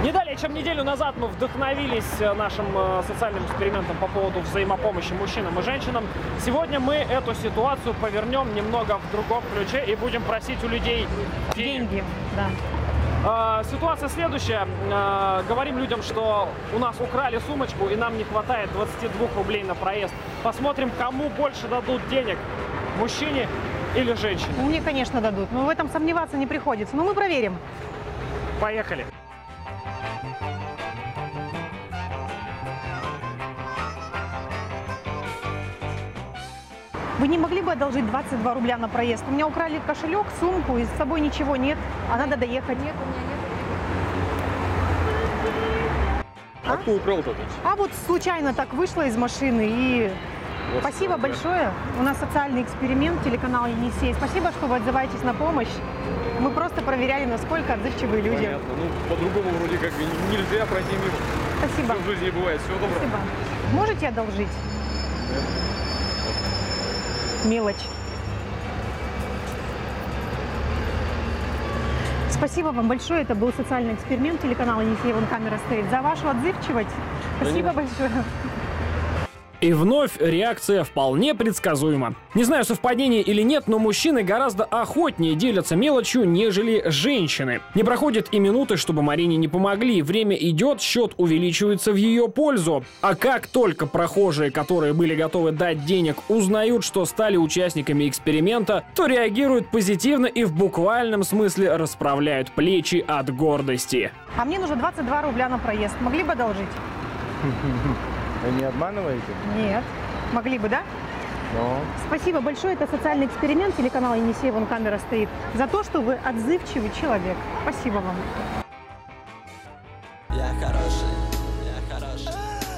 Не далее, чем неделю назад мы вдохновились нашим социальным экспериментом по поводу взаимопомощи мужчинам и женщинам. Сегодня мы эту ситуацию повернем немного в другом ключе и будем просить у людей Деньги, да. Ситуация следующая. Говорим людям, что у нас украли сумочку и нам не хватает 22 рублей на проезд. Посмотрим, кому больше дадут денег, мужчине или женщине. Мне, конечно, дадут, но в этом сомневаться не приходится. Но мы проверим. Поехали. Вы не могли бы одолжить 22 рубля на проезд? У меня украли кошелек, сумку, и с собой ничего нет, а надо доехать. Нет, у меня нет. А кто украл-то? А вот случайно так вышла из машины и... Вот Спасибо что, большое. У нас социальный эксперимент, телеканал Енисей. Спасибо, что вы отзываетесь на помощь. Мы просто проверяли, насколько отзывчивые люди. Понятно. Ну, по-другому вроде как нельзя пройти мимо. Спасибо. Все в жизни бывает. Всего доброго. Спасибо. Можете одолжить? Мелочь. Спасибо вам большое. Это был социальный эксперимент телеканала Енисей. Вон камера стоит. За вашу отзывчивость. Спасибо большое. И вновь реакция вполне предсказуема. Не знаю, совпадение или нет, но мужчины гораздо охотнее делятся мелочью, нежели женщины. Не проходит и минуты, чтобы Марине не помогли. Время идет, счет увеличивается в ее пользу. А как только прохожие, которые были готовы дать денег, узнают, что стали участниками эксперимента, то реагируют позитивно и в буквальном смысле расправляют плечи от гордости. А мне нужно 22 рубля на проезд. Могли бы одолжить? Вы не обманываете? Нет. Могли бы, да? Но. Спасибо большое. Это социальный эксперимент телеканала Енисей. Вон камера стоит. За то, что вы отзывчивый человек. Спасибо вам. Я хороший, я хороший.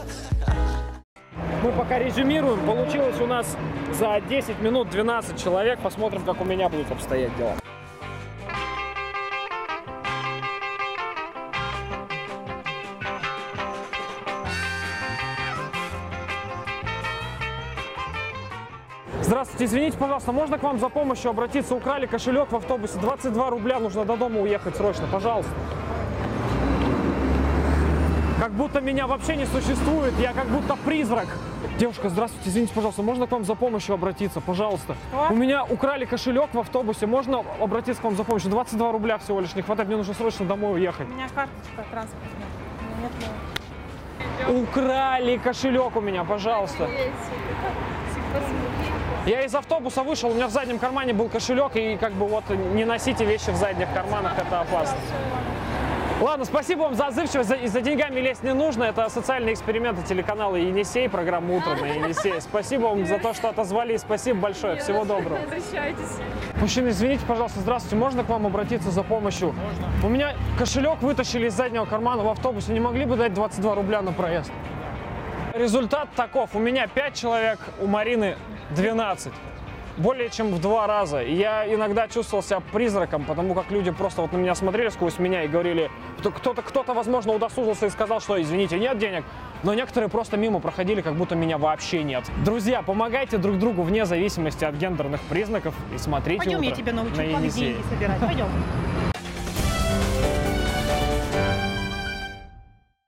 Мы пока резюмируем. Получилось у нас за 10 минут 12 человек. Посмотрим, как у меня будут обстоять дела. Здравствуйте, извините, пожалуйста, можно к вам за помощью обратиться? Украли кошелек в автобусе, 22 рубля, нужно до дома уехать срочно, пожалуйста. Как будто меня вообще не существует, я как будто призрак. Девушка, здравствуйте, извините, пожалуйста, можно к вам за помощью обратиться, пожалуйста? Что? У меня украли кошелек в автобусе, можно обратиться к вам за помощью? 22 рубля всего лишь не хватает, мне нужно срочно домой уехать. У меня карточка транспортная. Нет. Украли кошелек у меня, пожалуйста. Я из автобуса вышел, у меня в заднем кармане был кошелек, и как бы вот не носите вещи в задних карманах, это опасно. Ладно, спасибо вам за отзывчивость, и за деньгами лезть не нужно. Это социальные эксперименты телеканала Енисей, программа «Утро» на Енисей. Спасибо вам за то, что отозвались, спасибо большое, всего доброго. Возвращайтесь. Мужчина, извините, пожалуйста, здравствуйте, можно к вам обратиться за помощью? Можно. У меня кошелек вытащили из заднего кармана в автобусе, не могли бы дать 22 рубля на проезд? Результат таков, у меня 5 человек, у Марины 12. Более чем в 2 раза. И я иногда чувствовал себя призраком, потому как люди просто вот на меня смотрели сквозь меня и говорили, кто-то, возможно, удосужился и сказал, что, извините, нет денег, но некоторые просто мимо проходили, как будто меня вообще нет. Друзья, помогайте друг другу вне зависимости от гендерных признаков и смотрите Пойдем, «Утро» я тебя научу, на как Енисее. деньги собирать. Пойдем.